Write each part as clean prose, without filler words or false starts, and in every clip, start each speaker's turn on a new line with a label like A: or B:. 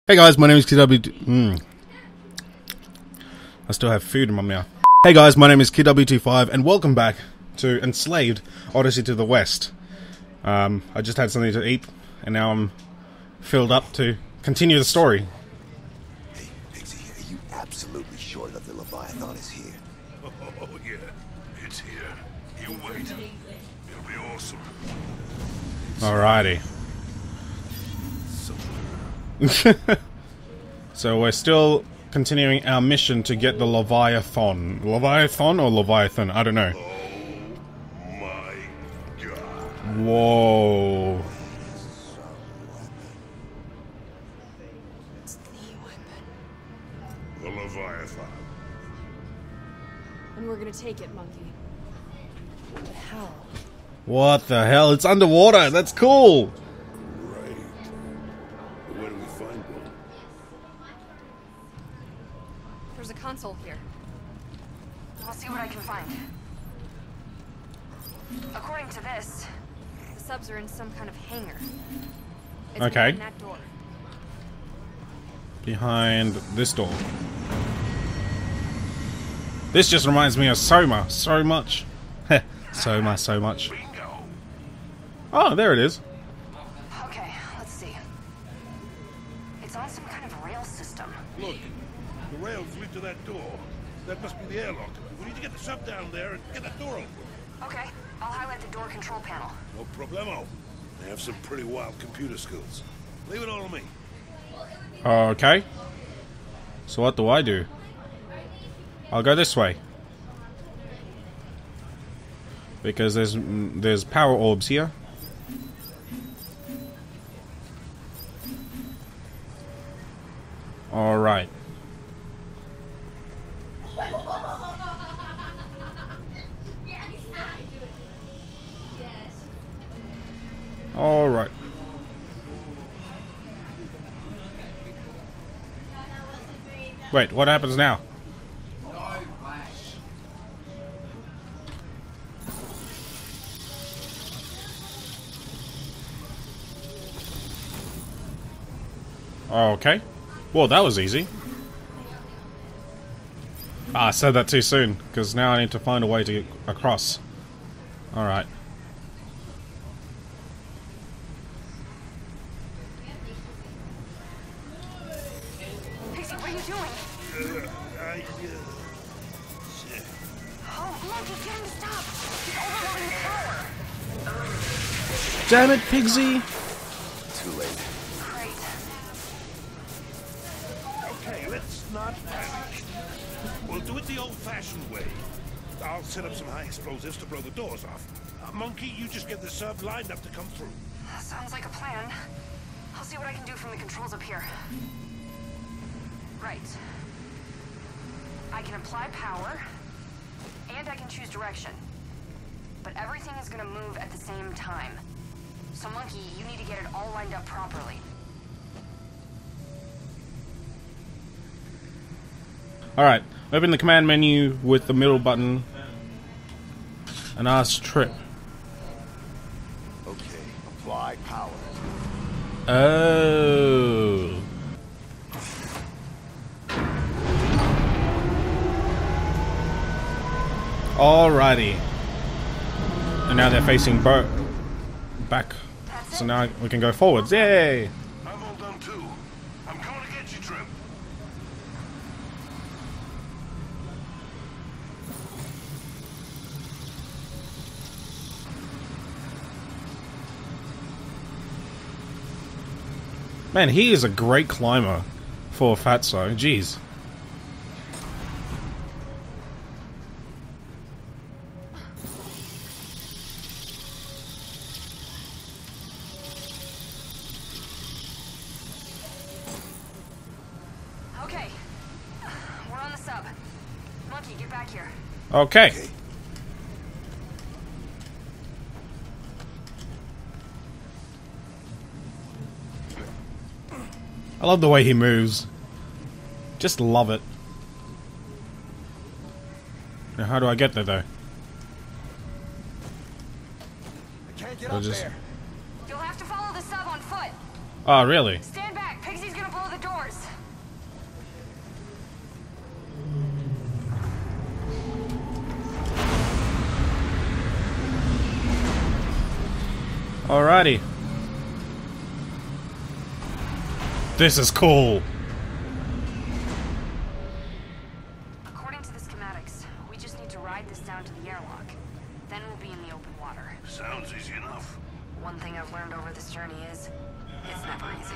A: Hey guys, my name is KW. I still have food in my mouth. Hey guys, my name is KW25 and welcome back to Enslaved Odyssey to the West. I just had something to eat and now I'm filled up to continue the story.
B: Hey, Pixie, are you absolutely sure that the Leviathan is here?
C: Oh yeah, it's here. You wait. It'll be awesome.
A: Alrighty. So we're still continuing our mission to get the Leviathan. Leviathan or Leviathan? I don't know.
C: Oh my god.
A: Whoa.
C: The Leviathan.
D: And we're gonna take it, Monkey. What the hell?
A: What the hell? It's underwater. That's cool.
C: Right. But where do we find one?
D: There's a console here.
E: I'll see what I can find. According to this,
D: The subs are in some kind of hangar. It's
A: Okay.
D: behind that door.
A: Behind this door. This just reminds me of Soma so much. Heh, Soma so much.
C: Bingo.
A: Oh, there it is.
E: okay, let's see. It's on some kind of rail system.
C: Look, the rails lead to that door. That must be the airlock. We need to get the sub down there and get that door open.
E: Okay, I'll highlight the door control panel.
C: No problemo. They have some pretty wild computer skills. Leave it all to me.
A: Okay. So what do I do? I'll go this way. Because there's power orbs here. All right. All right. Wait, what happens now? Okay. Well, that was easy. Ah, I said that too soon, because now I need to find a way to get across. Alright.
E: Pixie, what are you doing?
C: Shit.
E: Oh, Monkey, get him to stop! He's overloading the power!
A: Damn it, Pigsy!
B: Too late.
E: Great.
C: Okay, let's not panic. We'll do it the old-fashioned way. I'll set up some high explosives to blow the doors off. Monkey, you just get the sub lined up to come through.
E: Sounds like a plan. I'll see what I can do from the controls up here. Right. I can apply power, and I can choose direction. But everything is gonna move at the same time. So Monkey, you need to get it all lined up properly.
A: Alright, open the command menu with the middle button and ask trip.
B: Okay, apply power.
A: Oh. Alrighty. And now they're facing back. So now we can go forwards. Yay!
C: I'm all done too. I'm coming to get you, Trim.
A: Man, he is a great climber for Fatso. Jeez.
E: Okay. We're on the sub. Monkey, get back here.
A: Okay.
B: Okay.
A: I love the way he moves. Just love it. Now, how do I get there, though?
B: I can't get
A: I'll
B: up
A: just-
B: there.
E: You'll have to follow the sub on foot.
A: Oh, really?
E: Stand back. Pixie's gonna blow the doors.
A: Alrighty. This is cool.
E: According to the schematics, we just need to ride this down to the airlock. Then we'll be in the open water.
C: Sounds easy enough.
E: One thing I've learned over this journey is, it's never easy.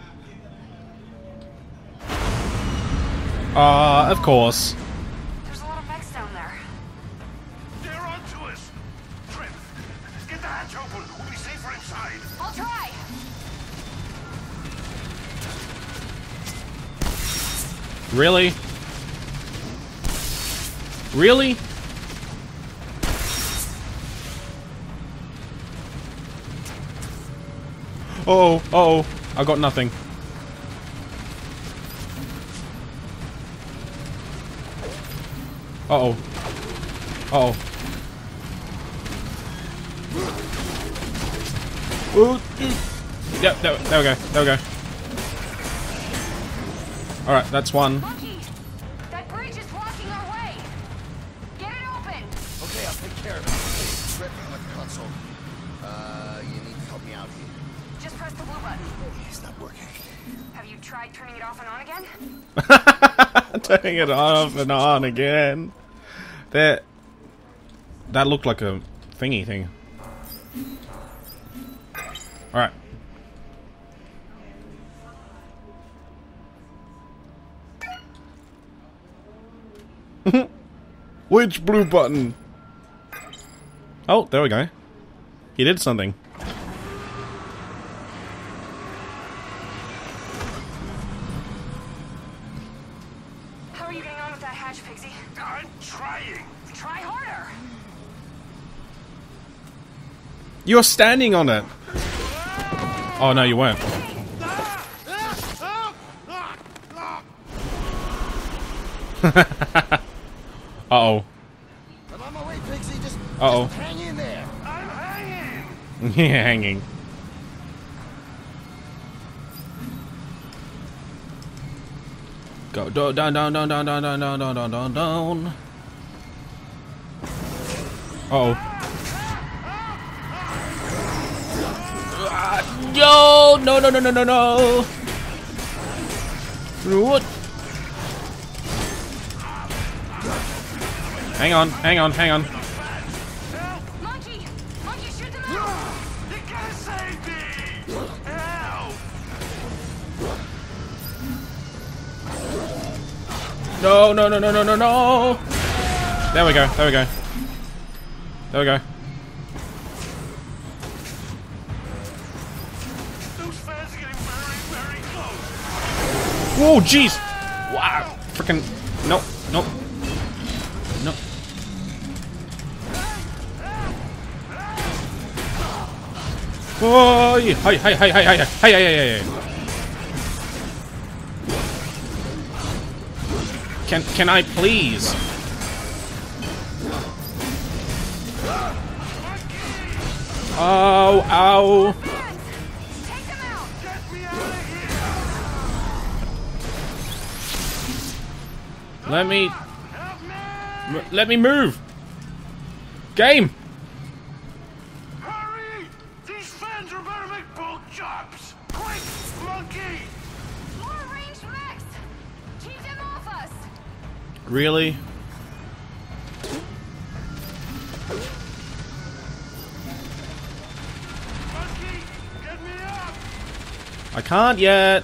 A: Of course.
E: There's a lot of mechs down there.
C: They're onto us. Trip, get the hatch open. We'll be safer inside.
E: I'll try!
A: Really? Really? Oh, oh, I got nothing. Uh-oh. Uh-oh. Ooh. Yep, there we go. There we go. Alright, that's one.
E: Monkey! That bridge is blocking our way! Get it open!
B: Okay, I'll take care of it. Trip, I'm at the console. You need to help me out here.
E: Just press the blue button.
B: It's not working.
E: Have you tried turning it off and on again?
A: Turning it off and on again. That looked like a thingy thing. Alright. Which blue button? Oh, there we go. He did something.
E: How are you getting on with that hatch, Pixie?
C: I'm trying.
E: Try harder!
A: You're standing on it. Oh no, you weren't. Uh-oh.
B: I'm on my way, Pixie. Just hang in there.
C: I'm hanging.
A: Yeah, hanging. Go down, down, down, down, down, down, down, down, down, down, down. Uh-oh. Yo! No, no, no, no, no, no! What? Hang on, hang on, hang on.
E: Monkey! Monkey, shoot them out!
C: You gotta save me. Help!
A: No, no, no, no, no, no, no! There we go, there we go. There we go.
C: Those fans are getting very, very close.
A: Whoa, jeez! Wow! Frickin' no, no, no. Whoa! Hey, hey, hey, hey, hey, hey, hey, hey, hey! Can I please? Oh, ow!
E: Take them out!
C: Get me out of here.
A: Let me
C: Help me.
A: let me move. Game.
C: Hurry! These fans are about to make bulk jobs. Quick, monkey!
E: More ranged mechs! Keep them off us!
A: Really?
C: Monkey, get me up!
A: I can't yet.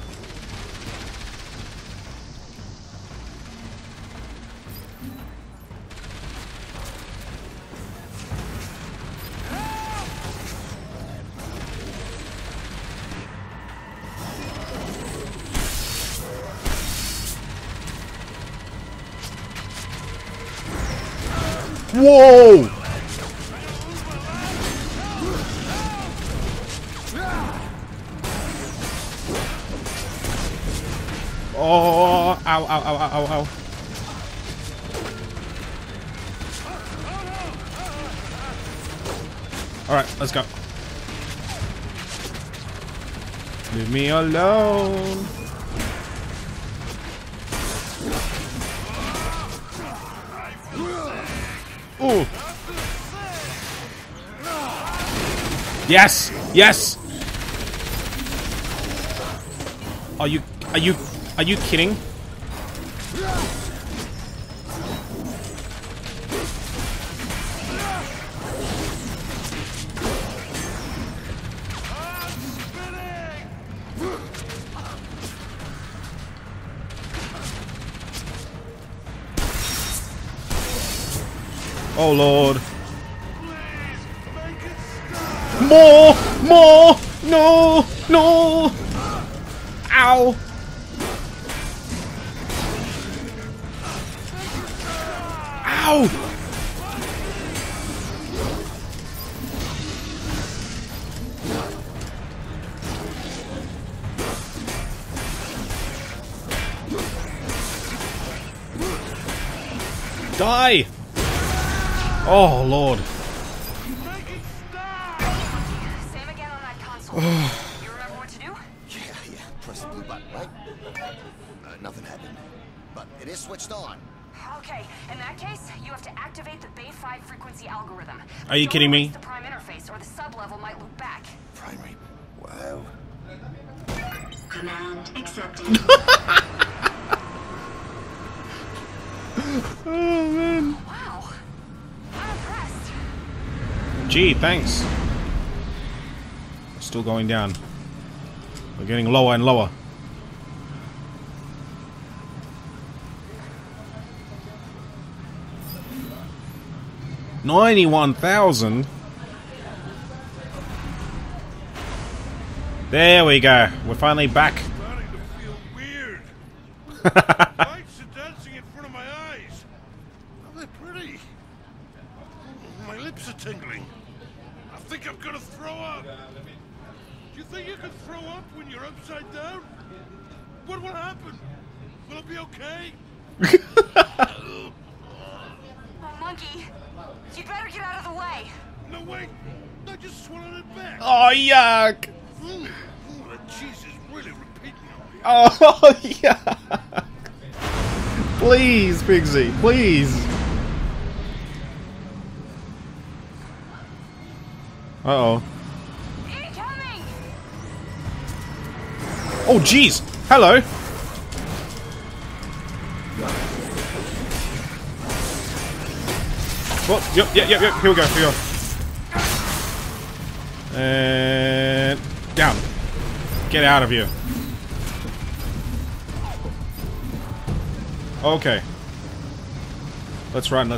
A: Whoa! Oh, ow, ow, ow, ow, ow, ow. Alright, let's go. Leave me alone. Ooh. Yes! Yes! Are you kidding? Oh Lord. More! More! No! No! Ow! Ow! Die! Oh Lord.
E: Same again on that console. You remember what to do?
B: Yeah. Press the blue button, right? Nothing happened. But it is switched on.
E: Okay, in that case, you have to activate the Bay 5 frequency algorithm.
A: Are you kidding me?
E: Don't erase the prime interface, or the sub-level might loop back.
B: Primary. Wow.
F: Command accepted.
A: Oh man.
E: Wow. I'm impressed.
A: Gee, thanks. Still going down. We're getting lower and lower. $91,000. There we go. We're finally back.
C: Starting to feel weird. Lights are dancing in front of my eyes. Oh, they're pretty. My lips are tingling. I think I'm gonna throw up. Do you think you can throw up when you're upside down? What will happen? Will it be okay?
E: Oh, Monkey. You'd better get out of the way.
C: No, wait. I just swallowed it back.
A: Oh, yuck.
C: The cheese is really repeating on me.
A: Oh, yuck. Please, Pigsy, please. Uh-oh.
E: Incoming!
A: Oh, jeez. Hello. Well, yep. Here we go. And down. Get out of here. Okay. Let's run.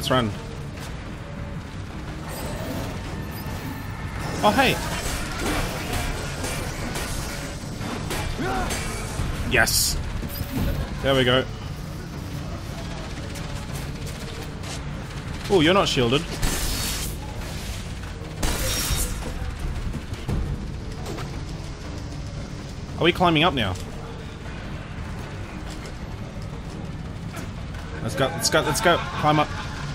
A: Oh, hey. Yes. There we go. Oh, you're not shielded. Are we climbing up now? Let's go. Climb up.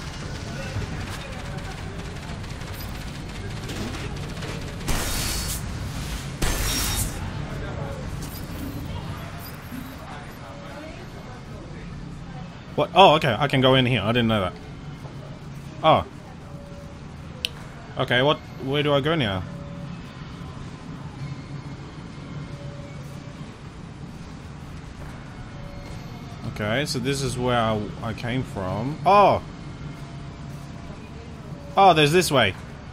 A: What? Oh, okay. I can go in here. I didn't know that. Oh. Okay, where do I go now? Okay, so this is where I came from. Oh! Oh, there's this way.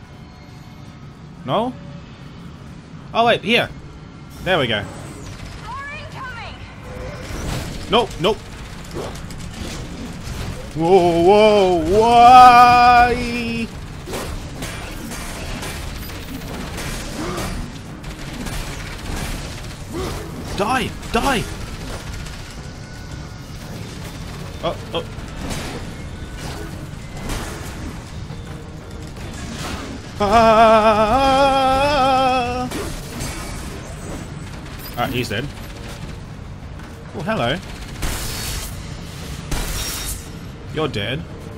A: No? Oh, wait, here. There we go.
E: More incoming!
A: Nope. Whoa, why? Die! Oh. Ah, he's dead. Oh, hello. You're dead.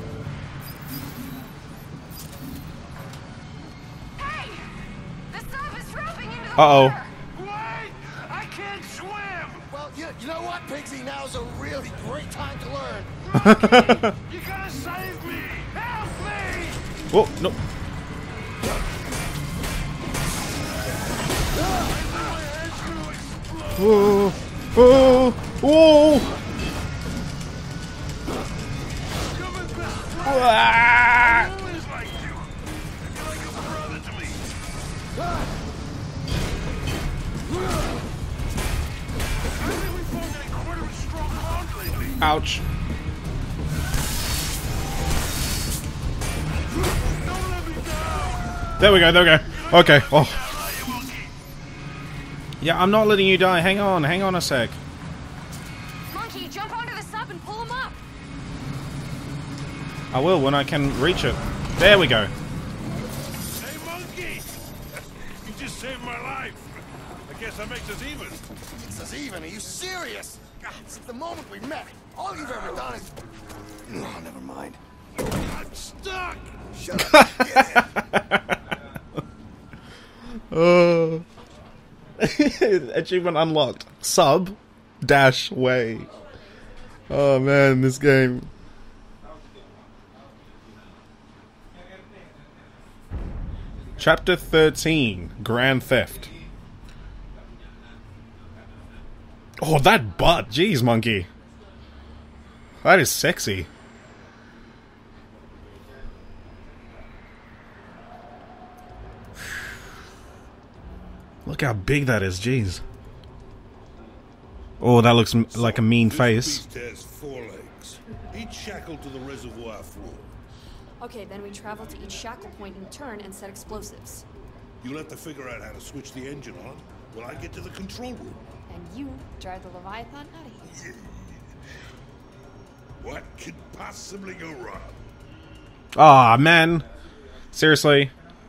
E: Hey! The sub is dropping into the
A: Uh-oh.
E: water!
C: Wait! I can't swim!
B: Well, you know what, Pigsy? Now's a really great time to learn.
C: You gotta save me! Help me!
A: Oh, no. Oh, oh, oh! Ah!
C: Always liked you. You're like a brother to me. I think we formed an incredibly strong bond lately.
A: Ouch.
C: Don't let me down.
A: There we go, there we go. Okay. Oh.
C: How are you, monkey?
A: Yeah, I'm not letting you die. Hang on a sec.
E: Monkey, jump onto the sub and pull him up.
A: I will when I can reach it. There we go.
C: Hey, monkey. You just saved my life. I guess that makes us even.
B: Makes us even. Are you serious? God, since the moment we met, all you've ever done is... Oh, never mind.
C: I'm stuck.
B: Shut up. Get in.
A: Achievement unlocked. Sub dash way. Oh man, this game. Chapter 13, Grand Theft. Oh, that butt. Jeez, monkey. That is sexy. Look how big that is, jeez. Oh, that looks like a mean face.
C: This beast has 4 legs, each shackled to the reservoir floor.
D: Okay, then we travel to each shackle point in turn and set explosives.
C: You'll have to figure out how to switch the engine on while I get to the control room.
D: And you drive the Leviathan out of here.
C: What could possibly go wrong?
A: Aw, man. Seriously.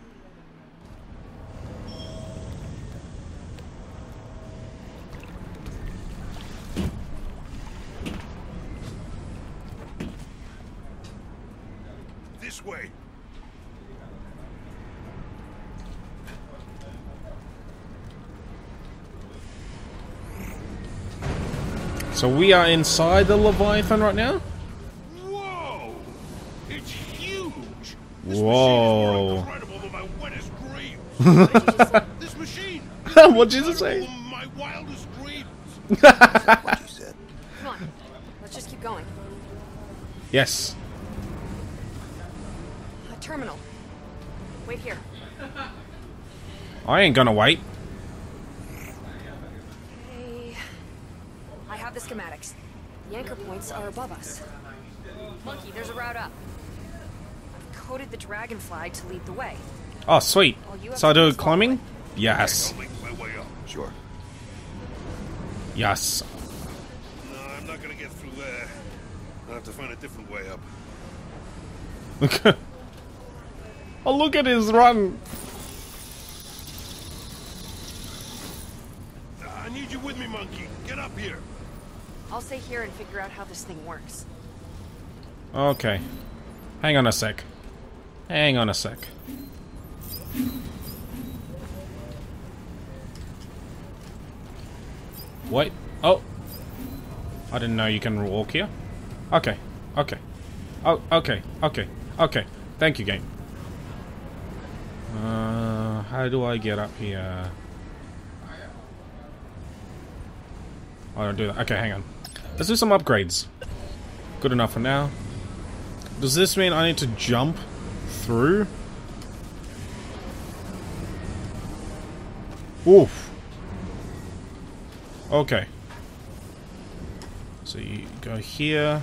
C: This way.
A: So we are inside the Leviathan right now?
C: Whoa! It's huge! This
A: Whoa.
C: machine is more incredible than my wettest dreams. This machine!
A: What'd you just say?
C: incredible than my wildest dreams.
B: What you said.
D: Come on, let's just keep going.
A: Yes.
D: A terminal. Wait here.
A: I ain't gonna wait.
D: Okay. I have the schematics. The anchor points are above us. Monkey, there's a route up. I've coded the dragonfly to lead the way.
A: Oh, sweet.
D: All you have
A: So I
D: to
A: do
D: is follow
A: climbing?
D: it.
A: Yes.
C: I'll make my way up.
B: Sure.
A: Yes.
C: No, I'm not gonna get through there. I'll have to find a different way up.
A: Oh, look at his run.
C: I need you with me, monkey. Get up here.
D: I'll stay here and figure out how this thing works.
A: Okay. Hang on a sec. Hang on a sec. Wait. Oh. I didn't know you can walk here. Okay. Okay. Oh, okay. Okay. Okay. Thank you, game. How do I get up here? I don't do that. Okay, hang on. Let's do some upgrades. Good enough for now. Does this mean I need to jump through? Oof. Okay. So you go here.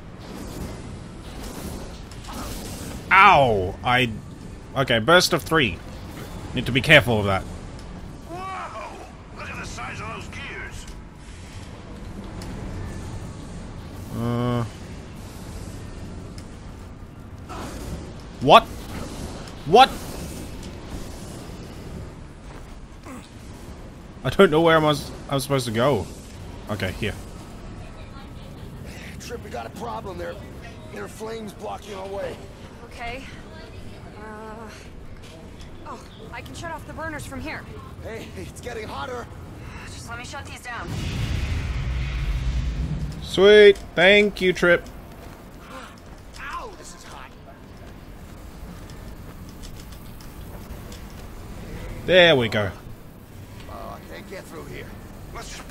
A: Ow! Okay, burst of 3. Need to be careful of that.
C: Whoa! Look at the size of those gears.
A: What? What? I don't know where I'm supposed to go. Okay, here.
B: Trip, we got a problem there. There are flames blocking our way.
D: Okay. Oh, I can shut off the burners from here.
B: Hey, it's getting hotter.
E: Just let me shut these down.
A: Sweet. Thank you, Trip.
B: Ow, this is hot.
A: There we go.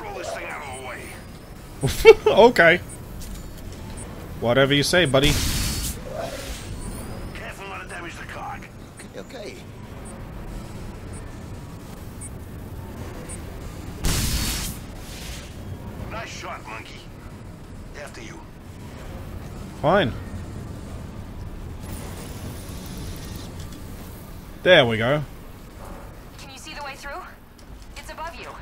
C: blow this thing out of the way.
A: Okay. Whatever you say, buddy.
C: Careful not to damage the cog.
B: Okay.
C: Nice shot, monkey. After you.
A: Fine. There we go.
E: Can you see the way through? It's above you.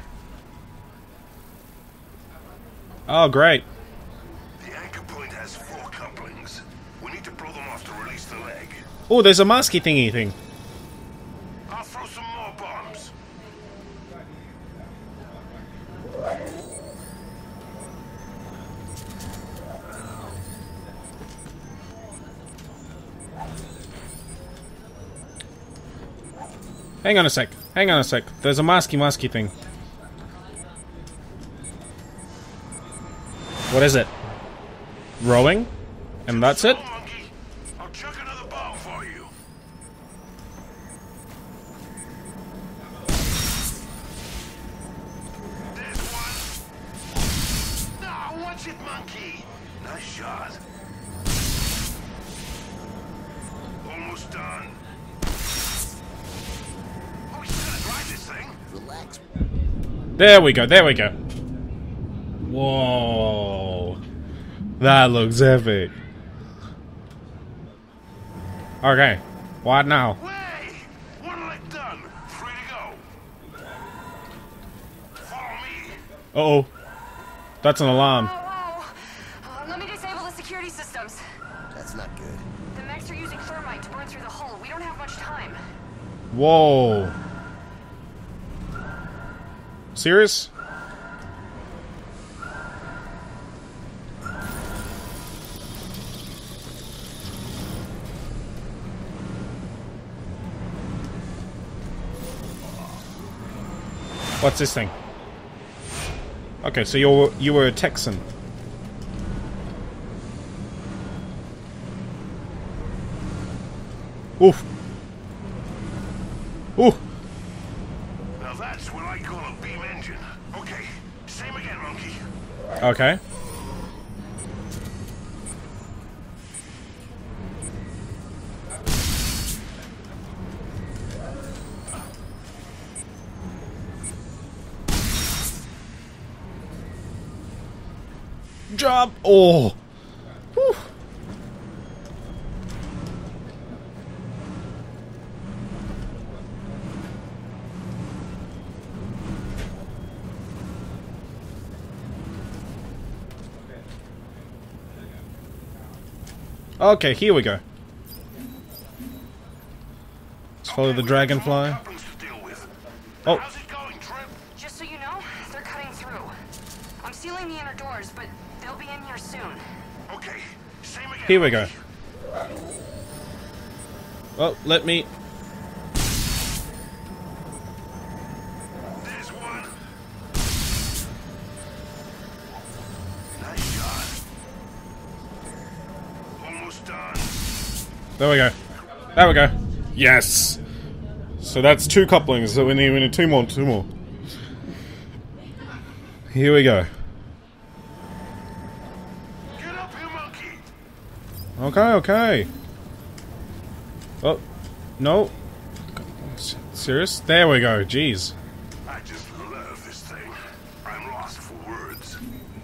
A: Oh, great.
C: The anchor point has 4 couplings. We need to blow them off to release the leg.
A: Oh, there's a masky thingy thing.
C: I'll throw some more bombs.
A: Hang on a sec. Hang on a sec. There's a masky thing. What is it? Rowing? And that's it?
C: Slow, monkey. I'll chuck another bomb for you. There's one. No, watch it, monkey. Nice shot. Almost done. Oh, we still gotta drive this thing.
B: Relax.
A: There we go, there we go. Whoa. That looks epic. Okay, what now?
C: Way! One leg done. Free to go. Follow me.
A: Uh-oh. That's an alarm.
E: Let me disable the security systems.
B: That's not good.
E: The mechs are using thermite to burn through the hull. We don't have much time.
A: Whoa. Serious? What's this thing? Okay, so you were a Texan. Oof. Ooh.
C: Now that's what I call a beam engine. Okay, same again, monkey.
A: Okay. Jump! Oh! Whew. Okay, here we go. Let's follow the dragonfly. Oh.
C: How's it going, Trip?
E: Just so you know, they're cutting through. I'm sealing the inner doors, but they'll be in here soon.
C: Okay, same again.
A: Here we go. Oh, let me...
C: There's one. Nice shot. Almost done.
A: There we go. There we go. Yes! So that's 2 couplings, so we need 2 more, 2 more. Here we go.
C: Get up here, monkey.
A: Okay, okay. Oh, no. Serious? There we go, jeez.
C: I just love this thing. I'm lost for words.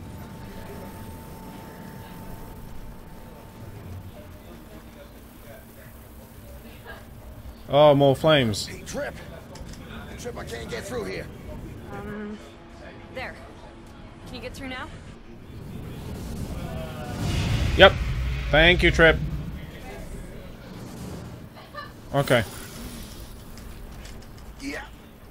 A: Oh, more flames.
B: Hey, Trip. Trip, I can't get through here.
D: There. Can you get through now?
A: Yep. Thank you, Trip. Okay.
B: Yeah.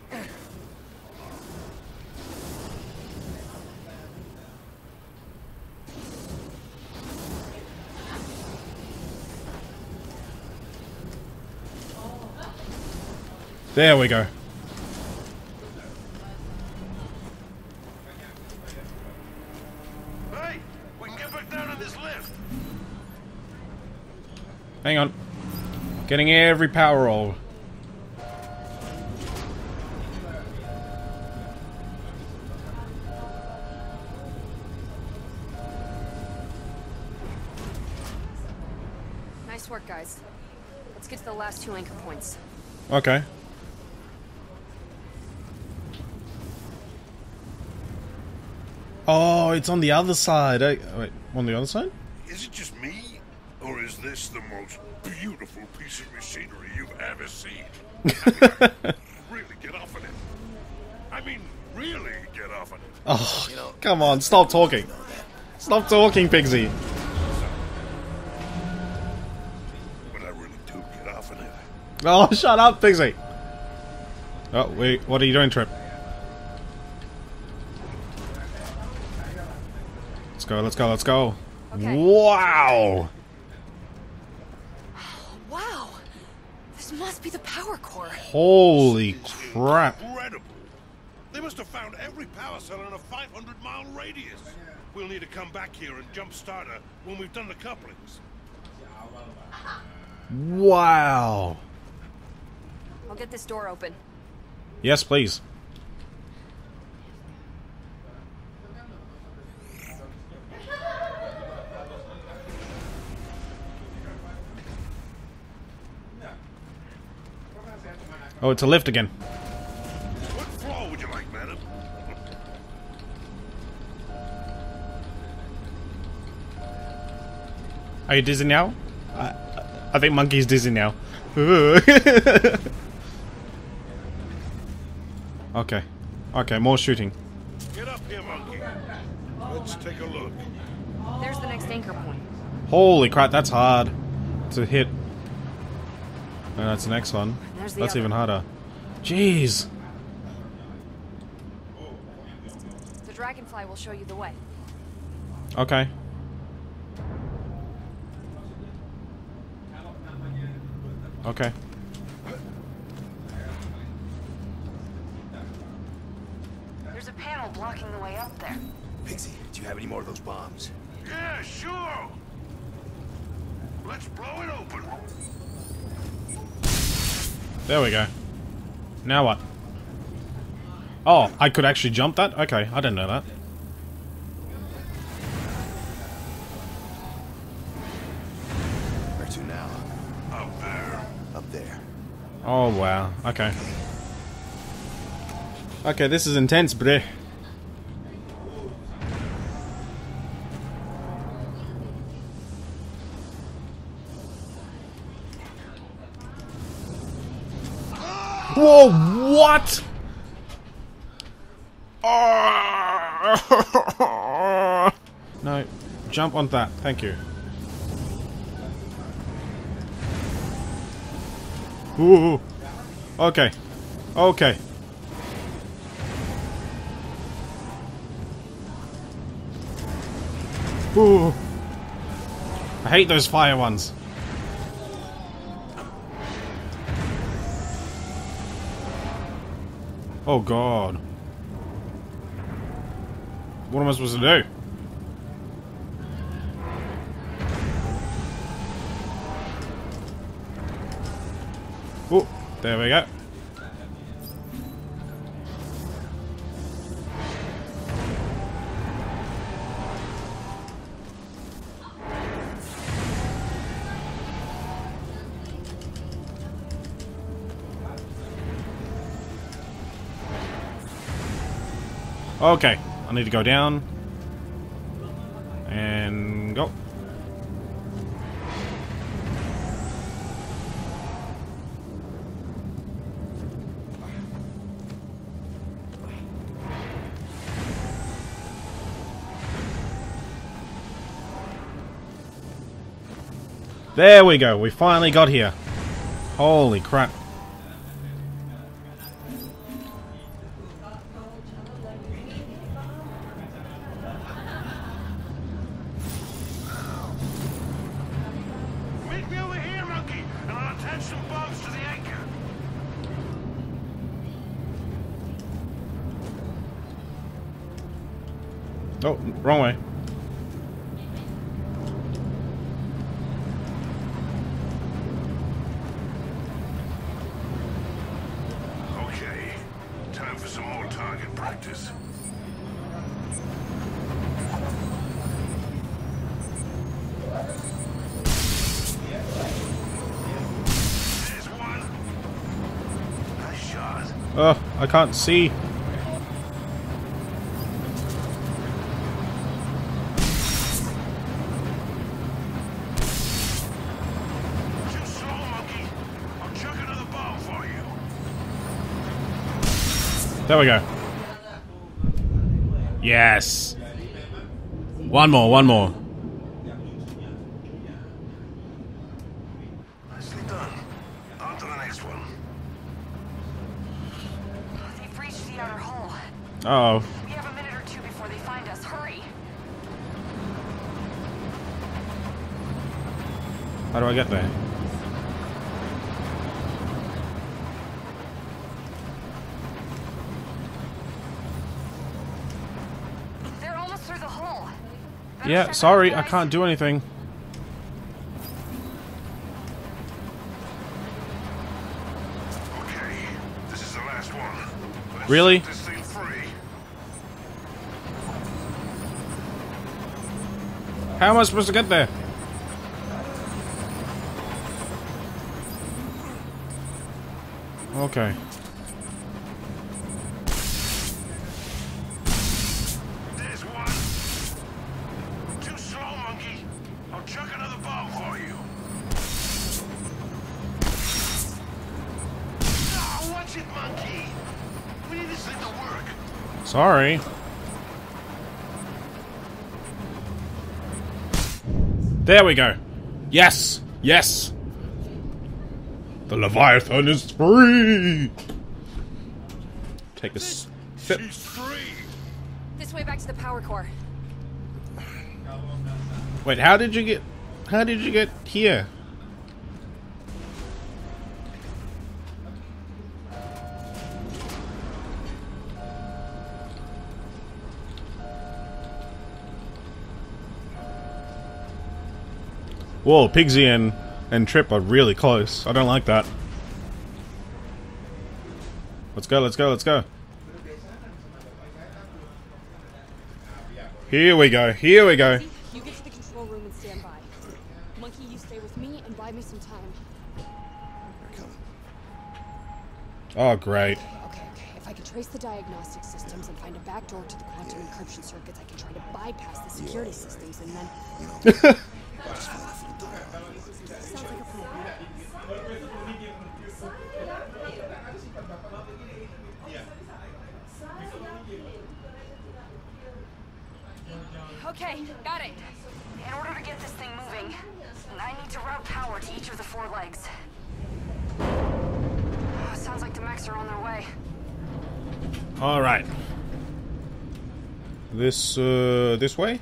A: There we go.
C: Hey, we can get back down in this lift.
A: Hang on. Getting every power roll.
D: Nice work, guys. Let's get to the last 2 anchor points.
A: Okay. Oh, it's on the other side. Wait, on the other side?
C: Is it just me? Or is this the most beautiful piece of machinery you've ever seen? Really get off on it. I mean, really get off on it.
A: Oh, come on, stop talking. Stop talking, Pigsy.
C: But I really do get off on it.
A: Oh, shut up, Pigsy. Oh, wait, what are you doing, Trip? Let's go, let's go, let's go.
D: Okay.
A: Wow!
D: Wow! This must be the power core.
A: Holy crap.
C: Incredible. They must have found every power cell in a 500-mile radius. We'll need to come back here and jump start her when we've done the couplings.
A: Wow.
D: I'll get this door open.
A: Yes, please. Oh, it's a lift again.
C: What floor would you like, madam?
A: Are you dizzy now? I think Monkey's dizzy now. Okay. Okay, more shooting.
C: Get up here, monkey. Let's take a look.
D: There's the next anchor point.
A: Holy crap, that's hard to hit. And that's the next one.
D: There's the
A: That's
D: other.
A: even harder. Jeez.
D: The dragonfly will show you the way.
A: Okay. Okay.
E: There's a panel blocking the way up there.
B: Pixie, do you have any more of those bombs?
C: Yeah, sure. Let's blow it open.
A: There we go. Now what? Oh, I could actually jump that? Okay, I didn't know that.
B: Where to now?
C: Up there.
B: Up there.
A: Oh, wow. Okay. Okay, this is intense, bruh. Whoa, what? No, jump on that. Thank you. Ooh. Okay. Okay. Ooh. I hate those fire ones. Oh god. What am I supposed to do? Oh, there we go. Okay, I need to go down and go. There we go, we finally got here. Holy crap.
C: Meet me over here, monkey, and I'll attach some bombs to the anchor.
A: Oh, wrong way.
C: Okay, time for some more target practice.
A: Oh, I can't see.
C: Too slow, monkey. I'll chuck another ball for you.
A: There we go. Yes. One more, one more.
C: Nicely done. On to the next one.
E: They've reached the outer hull.
A: Uh-oh.
E: We have a minute or two before they find us. Hurry!
A: How do I get there?
E: They're almost through the hull. Better
A: Yeah,
E: check
A: sorry,
E: out
A: I
E: the
A: can't do anything.
C: Okay, this is the last one. Let's
A: Really?
C: set this thing free.
A: How am I supposed to get there? Okay.
C: There's one. Too slow, monkey. I'll chuck another ball for you. Ah, watch it, monkey. We need this thing to work.
A: Sorry. There we go. Yes! Yes! The Leviathan is free! Take a sip.
C: She's free.
D: This way back to the power core.
A: Wait, how did you get here? Whoa, Pigsy and Trip are really close. I don't like that. Let's go, let's go, let's go. Here we go, here we go.
D: You get to the control room and stand by. Monkey, you stay with me and buy me some time.
A: Oh, great.
D: Okay. If I can trace the diagnostic systems and find a back door to the quantum encryption circuits, I can try to bypass the security systems and then... Sounds like a plan. Okay, got it.
E: In order to get this thing moving, I need to route power to each of the 4 legs. Sounds like the mechs are on their way.
A: Alright. This way?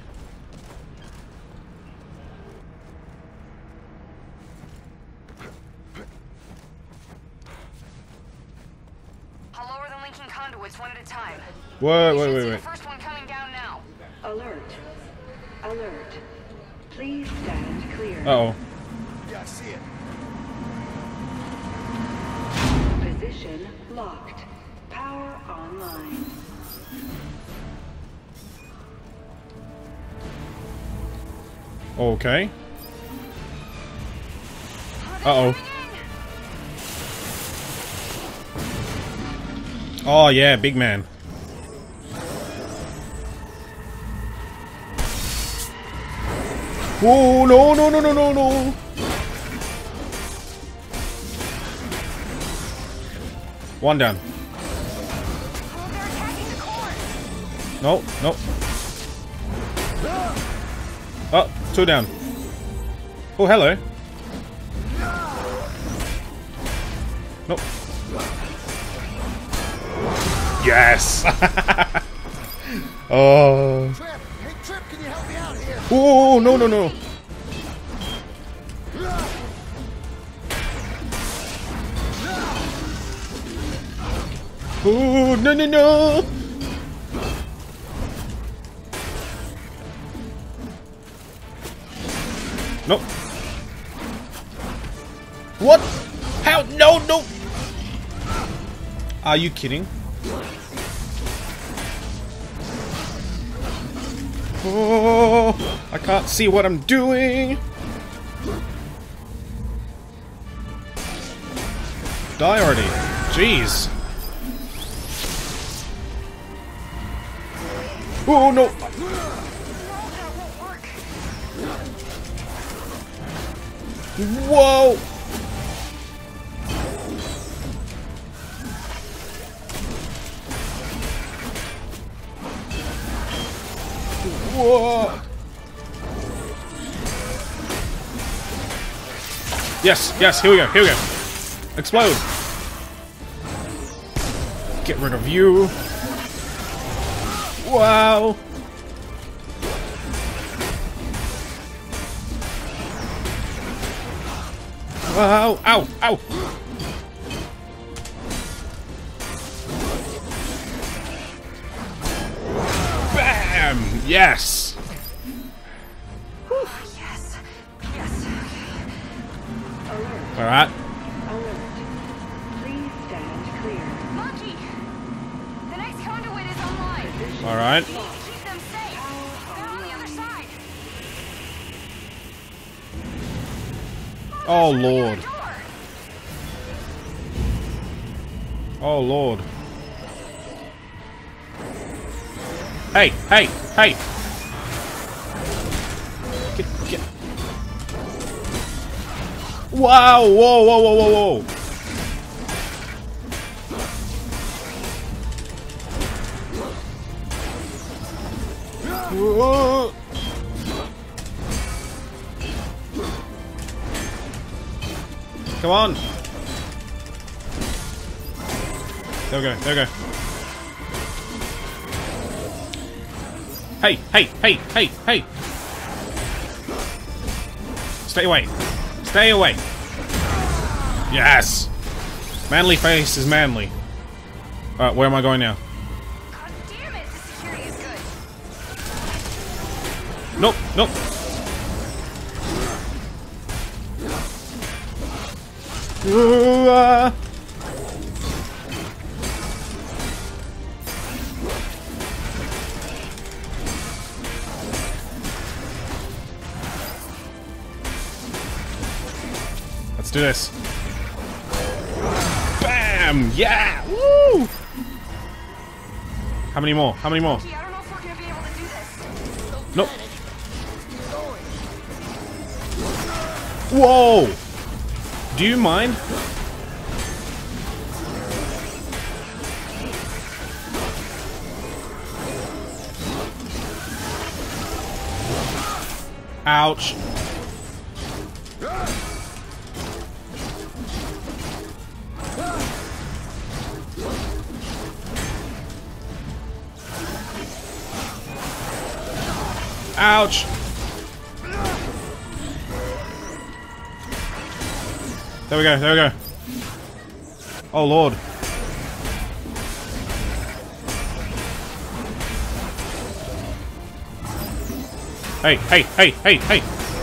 E: I'll lower the linking conduits one at a time.
A: Wait,
E: You
A: wait,
E: should
A: wait,
E: see
A: wait.
E: the first one coming down now.
F: Alert. Alert. Please stand clear.
A: Uh-oh.
B: Yeah, I see it.
F: Position locked. Power online.
A: Okay. Uh-oh. Oh, yeah, big man. Whoa, no, no, no, no, no, no. One down.
E: Oh, they're attacking the core.
A: No, no. Oh, 2 down. Oh, hello. Nope. Yes! Oh.
B: Trip! Hey, Trip, can you help me out here?
A: Oh, no, no, no. Oh, no, no, no. Nope. What? How? No, no. Are you kidding? Oh, I can't see what I'm doing. Die already. Jeez. Oh no!
E: No, that won't work.
A: Whoa! Whoa! Yes, yes, here we go, here we go. Explode! Get rid of you. Wow! Wow! Ow! Ow! Bam! Yes!
E: Yes. Yes.
F: Alert.
A: Alright.
F: Alert. Please stand clear.
E: Monkey! The next conduit is online.
F: Position
A: Alright.
E: Keep them safe. They're on the other side.
A: Oh lord.
E: Door.
A: Oh lord. Hey, hey, hey! Get. Wow! Whoa, whoa, whoa, whoa, whoa! Whoa. Come on! There we go, there we go. Hey, hey, hey, hey, hey! Stay away. Stay away. Yes! Manly face is manly. Alright, where am I going now?
E: God damn it, the security is good.
A: Nope, nope. Let's do this. Bam! Yeah! Woo! How many more? How many more?
E: Gee, I don't know if we're gonna be able to do this.
A: Nope. Whoa! Do you mind? Ouch. Ouch. There we go, there we go. Oh lord. Hey, hey, hey, hey, hey!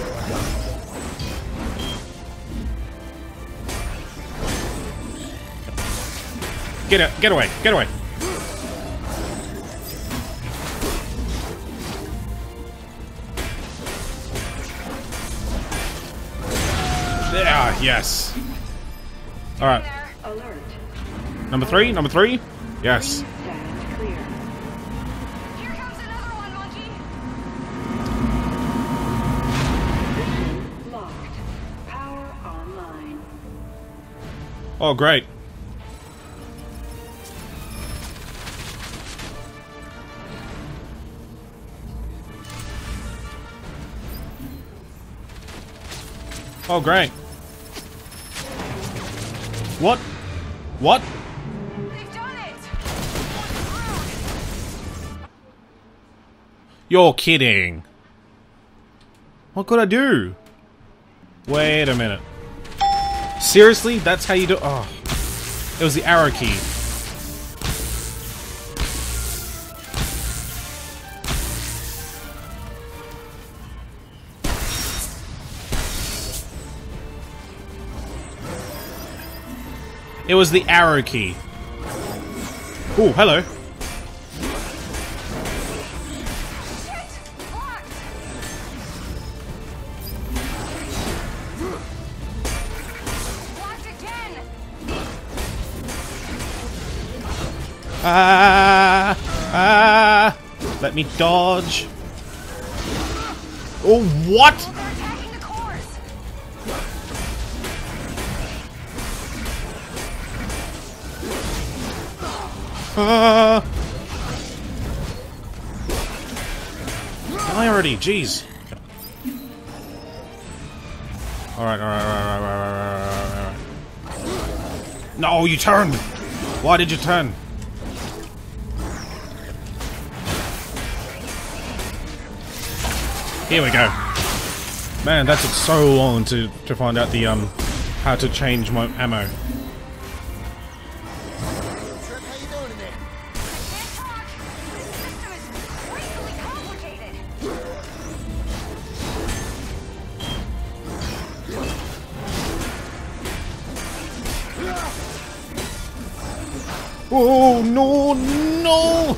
A: Get away, get away! Yeah, yes. Alright.
F: Alert.
A: Number three, number three? Yes.
F: Please stand clear.
E: Here comes another one, Monkey.
F: Position locked. Power online.
A: Oh, great. Oh, great. What? What?
E: They've done it.
A: You're kidding. What could I do? Wait a minute. Seriously? That's how you do— oh. It was the arrow key. It was the arrow key. Oh, hello.
E: Shit! Blocked. Blocked again.
A: Ah! Ah! Let me dodge. Oh, what?
E: Well, they're attacking the cores.
A: Die already, jeez. Alright. No, you turned! Why did you turn? Here we go. Man, that took so long to find out the how to change my ammo.
B: Trip, how you doing in there?
E: Can't talk. This system is crazily complicated.
A: Oh no, no!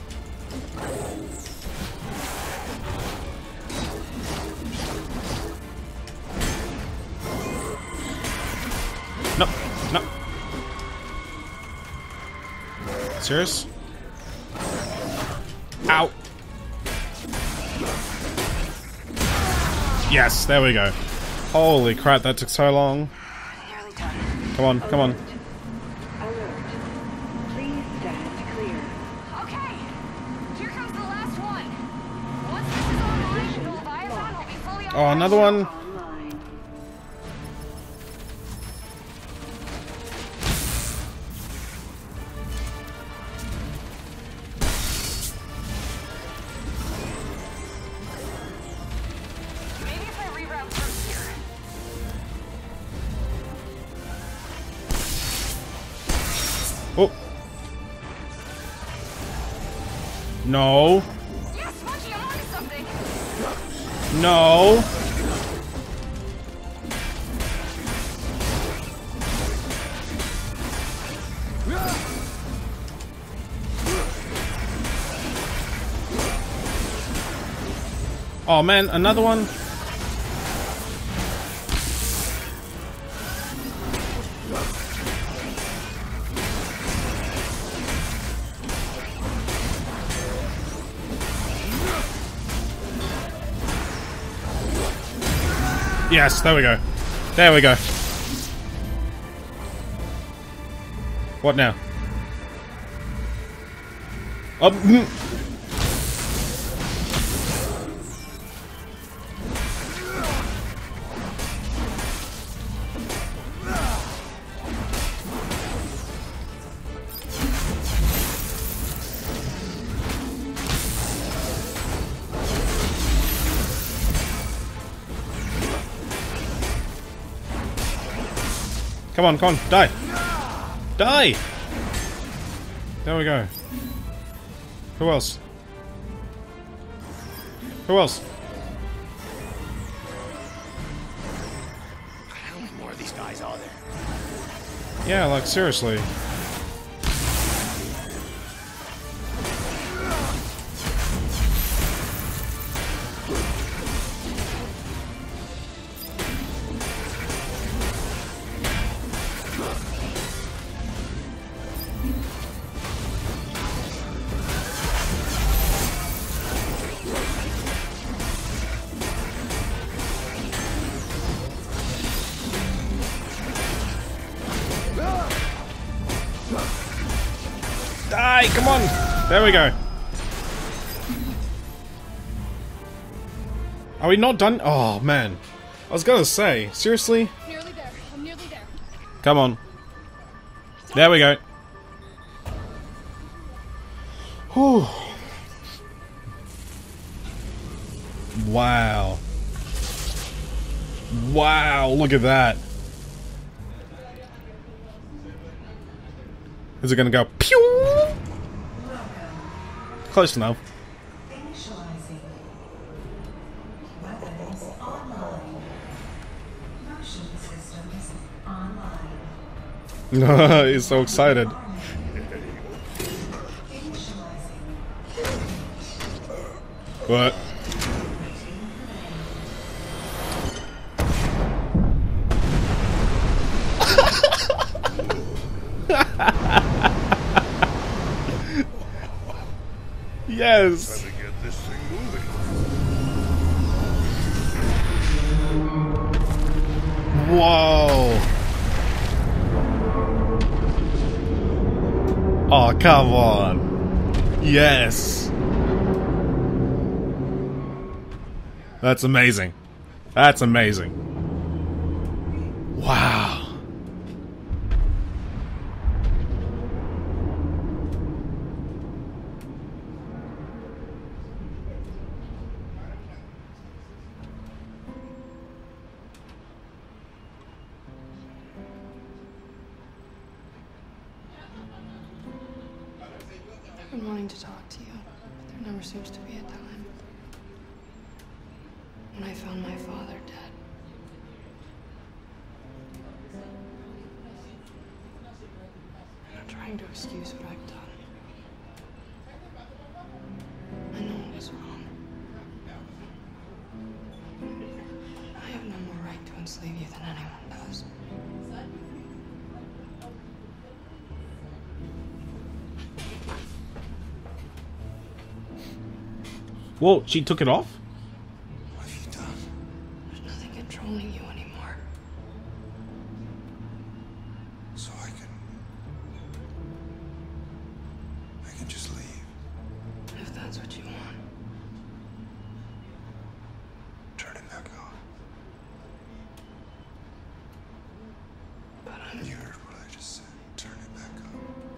A: No, no. Serious? Ow! Yes, there we go. Holy crap, that took so long.
E: Nearly done.
A: Come on, come on.
F: Alert. Please stand clear.
E: Okay, here comes the last one. Once this is online, the Leviathan will be fully
A: Oh, another one.
F: Online.
E: Maybe if I reroute through here.
A: Oh. No.
E: Yes, Monkey, I'm onto something.
A: No. Oh man, another one. Yes, there we go. There we go. What now? Oh, Come on, come on, die! Die! There we go. Who else? Who else?
B: How many more of these guys are there?
A: Yeah, like seriously. Die! Come on! There we go. Are we not done? Oh man. I was gonna say, seriously?
G: Nearly there. I'm nearly there.
A: Come on. There we go. Whew. Wow. Wow, look at that. Is it gonna go pew? Close enough.
H: Initializing. Weapons online. Motion systems online.
A: He's so excited.
H: Initializing.
A: What? Yes. Whoa! Oh, come on! Yes! That's amazing. That's amazing. Wow.
G: I've been wanting to talk to you, but there never seems to be a time. When I found my father dead. And I'm trying to excuse what I've done. I know it was wrong. I have no more right to enslave you than anyone does.
A: Whoa, she took it off?
B: What have you done?
G: There's nothing controlling you anymore.
B: So I can just leave.
G: If that's what you want.
B: Turn it back on.
G: But
B: You heard what I just said. Turn it back on.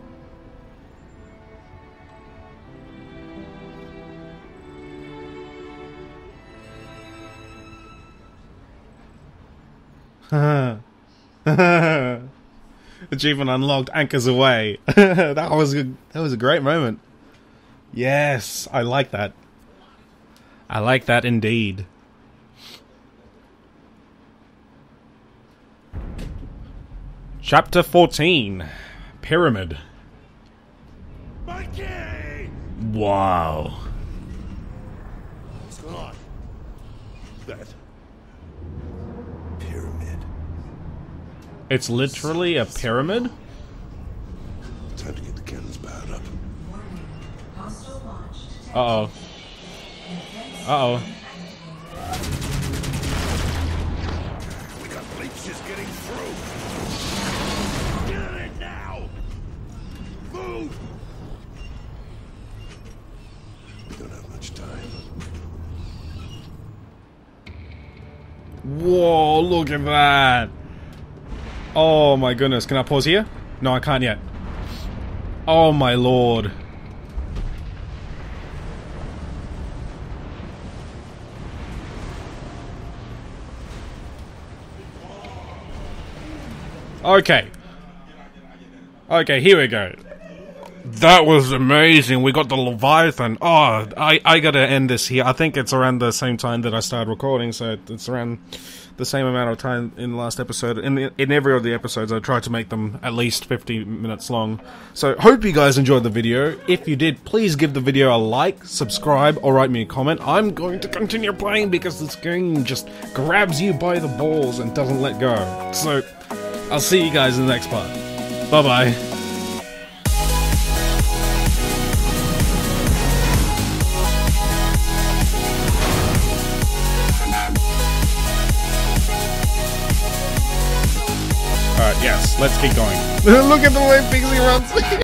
A: Achievement unlocked. Anchors away. That was a great moment. Yes, I like that. I like that indeed. Chapter 14. Pyramid.
C: Mikey!
A: Wow.
C: What's going on? That.
B: Pyramid.
A: It's literally a pyramid?
C: Time to get the cannons powered up.
H: Hostile launch detected.
A: Uh-oh. Uh-oh.
C: We got leeches getting through. Get in it now! Move! We don't have much time.
A: Whoa, look at that. Oh my goodness. Can I pause here? No, I can't yet. Oh my lord. Okay. Okay, here we go. That was amazing. We got the Leviathan. Oh, I gotta end this here. I think it's around the same time that I started recording, so it's around the same amount of time in the last episode. In every of the episodes, I tried to make them at least 50 minutes long. So, hope you guys enjoyed the video. If you did, please give the video a like, subscribe, or write me a comment. I'm going to continue playing because this game just grabs you by the balls and doesn't let go. So, I'll see you guys in the next part. Bye-bye. Alright, yes, let's keep going. Look at the way Pixie runs!